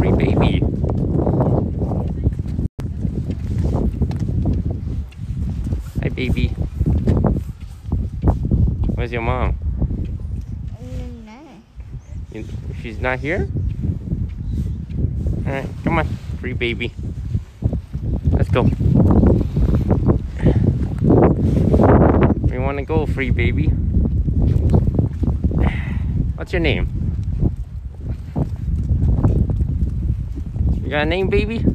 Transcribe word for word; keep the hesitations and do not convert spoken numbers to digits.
free baby. Hi, baby. Where's your mom? You, she's not here? Alright, come on, free baby. Let's go. We want to go, free baby. What's your name? You got a name, baby?